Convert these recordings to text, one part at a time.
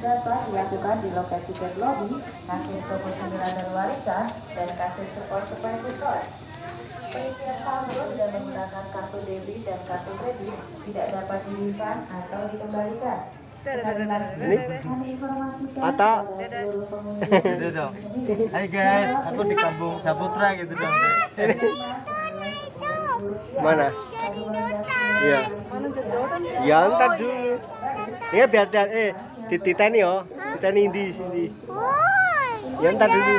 dapat dilakukan di loket tiket lobby, kasir toko cemilan dan warisan, dan kasir seperti store. Pengisian saldo dengan menggunakan kartu debit dan kartu kredit tidak dapat di-refund atau dikembalikan. Ini Ata. Gitu dong. Hai guys, aku di kampung Saputra gitu dong. Mana? Iya. Ya ntar dulu. Ya biar dititeni yo, dititeni di sini. Ya ntar dulu.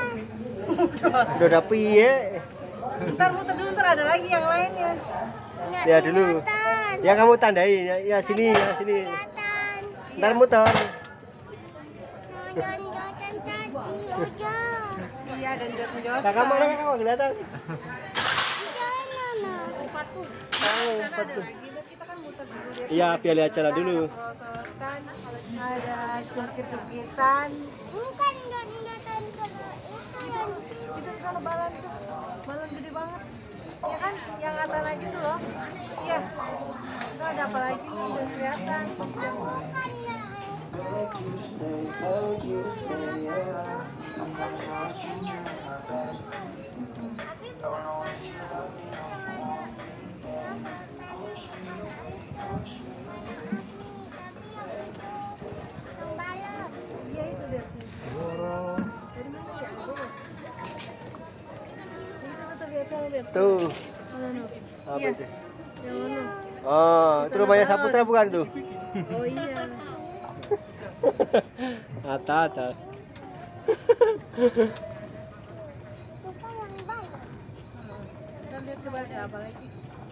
Udah piye? Ntar muter dulu, ntar ada lagi yang lainnya. Ya dulu. Ya kamu tandai ya sini ya sini. Ntar muter. Iya, dan jod-jod. Kakak mana kakak kelihatan? Kita kan muter dulu ya. Iya, biar lihat jalan dulu. Prosotan, ada jungkir-jungkitan. Bukan enggak kalau itu yang Itu kalau balon tuh, balon gede banget. Ya kan, yang kata lagi tuh loh. Iya. Itu ada apa lagi nih, udah kelihatan. Iya itu deh. Dari mana ya? Tuh. Mana? Apa Iya. itu? Yang mana? Oh, itu rumahnya Saputra bukan tuh? Oh iya. Ata. Kita lihat coba ada apa lagi.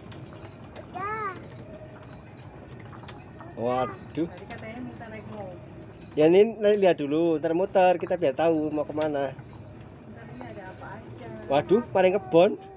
Waduh. Tadi katanya minta naik mobil. Ya ini lihat dulu, ntar muter kita biar tahu mau kemana. Ntar ini ada apa aja. Waduh, paling kebon.